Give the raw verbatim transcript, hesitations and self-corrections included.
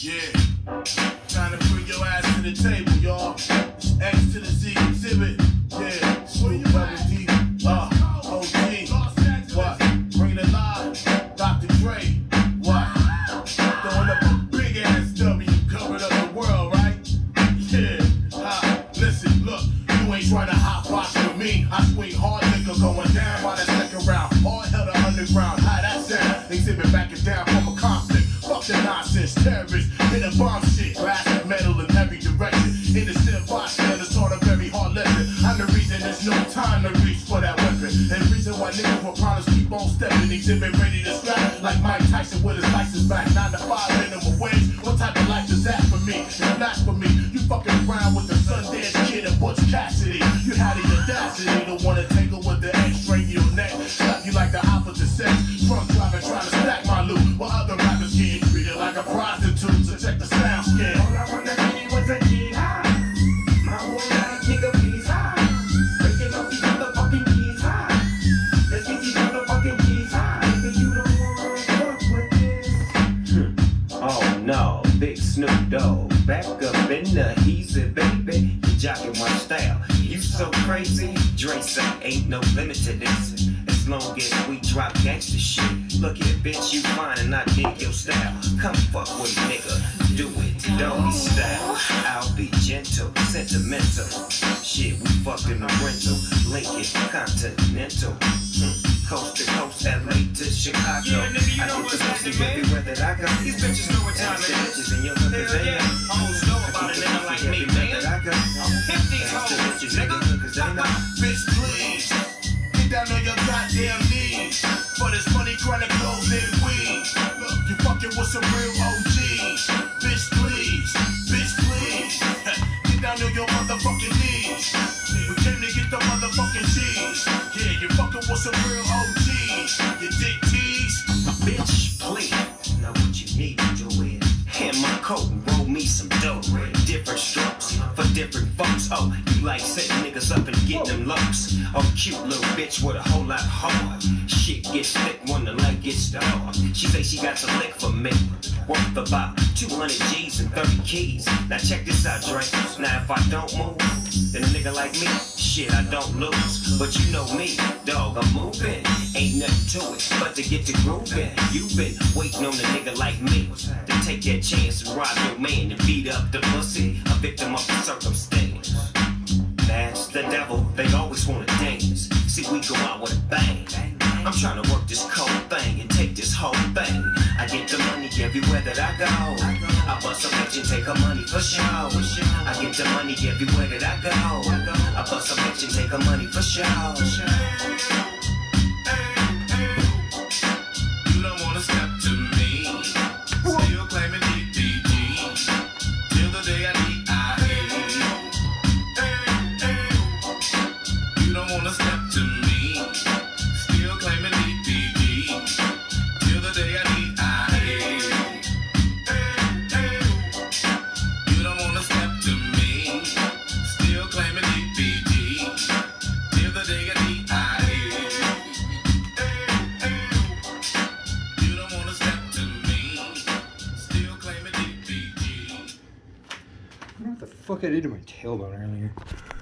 Yeah. Trying to bring your ass to the table, y'all. X to the Z exhibit. Yeah. Snoop Double D. Uh, O G. What? Bring it alive. Doctor Dre. What? Throwing up a big ass W. Covered up the world, right? Yeah. Ha. Listen, look. You ain't trying to hot box with me. I swing hard liquor going down by the second round. Hard hell to underground. How that sound? Exhibit backing down from a conflict. Fuck the nonsense. Terrorists. In a bomb shit. Glass and metal in every direction. Innocent bystanders taught a very hard lesson. I'm the reason there's no time to reach for that weapon. And the reason why niggas will promise keep on stepping. Exhibit ready to scrap like Mike Tyson with his license back. Nine to five minimum wage. What type of life is that for me? It's not for me. You fucking around with the Sundance Kid and Butch Cassidy. You had the audacity to wanna tangle with the X straight your neck. Slap you like the opposite sex. Drunk driving trying to stack my loot. While other rappers getting treated like a prostitute. So check the sound scale. All I wanna be was a jihad. My whole life, nigga, please high. Breaking off these motherfucking keys high. Let's get these motherfucking keys high. Nigga, you don't wanna fuck with this. Oh no, Big Snoop Dogg. Back up in the heezy, baby. You jockin' my style. You so crazy. Dre say ain't no limit to this. As long as we drop gangsta shit. Look here, bitch, you fine and I dig your style. Come fuck with me, nigga. Do it, doggy style. I'll be gentle, sentimental. Shit, we fucked in the rental. Lincoln, Continental. Hmm. Coast to coast, L A to Chicago. Yeah, nigga, you know I what's get the pussy happening, everywhere that I go. These bitches know what time it is. And your hookers, Hell they yeah. know. Hoes know about a nigga like me, man. Hit these hoes, nigga. Bitch, please. Get down on your goddamn knees. For this money, chronicles and weed. You fucking with some real O Gs. Bitch, please. Bitch, please. Get down on your motherfucking knees. We came to get the motherfucking G's. Yeah, you fucking with some real O Gs. You dick tease. Bitch, please. Now what you need to do is hand my coat and roll me some dope. Different strokes for different folks. Oh, you like setting niggas up and getting them lumps. Oh, cute little bitch with a whole lot of heart. Shit gets thick when the light gets dark. She say she got some lick for me. Worth about two hundred G's and thirty keys. Now check this out, Dre. Now if I don't move, then a nigga like me, shit, I don't lose. But you know me, dog, I'm moving. Ain't nothing to it but to get to grooving. You've been waiting on a nigga like me to take that chance and rob your man and beat up the pussy, a victim of the circumstance. That's the devil, they always wanna dance. See, we go out with a bang. I'm trying to work this cold thing and take this whole thing. I get the money everywhere that I go. I bust a bitch and take her money for sure. I get the money everywhere that I go. I bust a bitch and take her money for sure. You don't wanna step to me. Still claiming D D G. Till the day I D I A. You don't wanna step to me. Still claiming D D G. Till the day I D I A. You don't wanna step to me. Still claiming D D G. Till the day I D I A. You don't wanna step to me. Still claiming D D G. I don't know what the fuck I did to my tailbone earlier.